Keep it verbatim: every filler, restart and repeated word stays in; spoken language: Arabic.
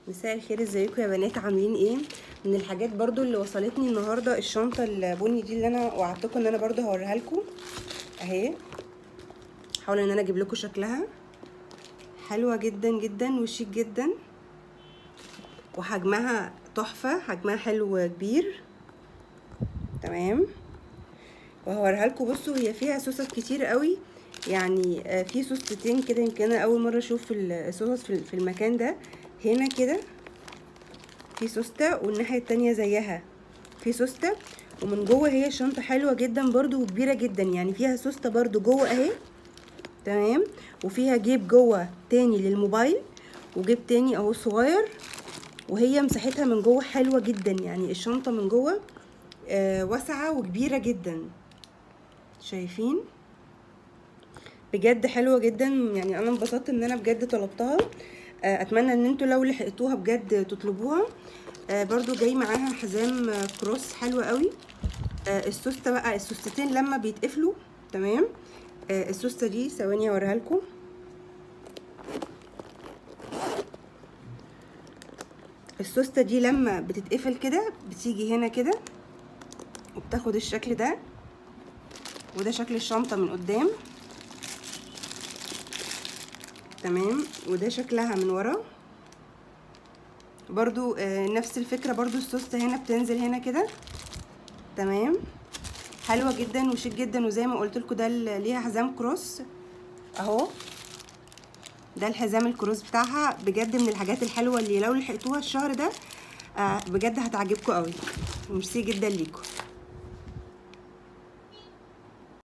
مساء الخير، ازيكم يا بنات؟ عاملين ايه؟ من الحاجات برضو اللي وصلتني النهارده الشنطه البني دي اللي انا وعدتكم ان انا برضو هوريها لكم اهي. حاول ان انا اجيب لكم شكلها. حلوه جدا جدا وشيك جدا، وحجمها تحفه، حجمها حلو كبير. تمام، وهوريها لكم. بصوا هي فيها سوست كتير قوي، يعني في سوستين كده. يمكن انا اول مره اشوف السوست في المكان ده. هنا كده في سوسته، والناحيه التانية زيها في سوسته، ومن جوه هي شنطه حلوه جدا برضو وكبيره جدا، يعني فيها سوسته برضو جوه اهي. تمام، وفيها جيب جوه تاني للموبايل، وجيب تاني اهو صغير، وهي مساحتها من جوه حلوه جدا، يعني الشنطه من جوه آه واسعه وكبيره جدا. شايفين؟ بجد حلوه جدا، يعني انا انبسطت ان انا بجد طلبتها. آه اتمنى ان انتوا لو لحقتوها بجد تطلبوها. آه برضو جاي معاها حزام آه كروس حلو قوي. آه السوسته بقى، السوستتين لما بيتقفلوا تمام. آه السوسته دي ثواني اوريها لكم. السوسته دي لما بتتقفل كده بتيجي هنا كده وبتاخد الشكل ده، وده شكل الشنطه من قدام. تمام، وده شكلها من ورا برضو آه نفس الفكره. برضو السوسته هنا بتنزل هنا كده. تمام، حلوه جدا وشيك جدا، وزي ما قلت لكم ده ليها حزام كروس اهو. ده الحزام الكروس بتاعها، بجد من الحاجات الحلوه اللي لو لحقتوها الشهر ده آه بجد هتعجبكم قوي. ميرسي جدا ليكم.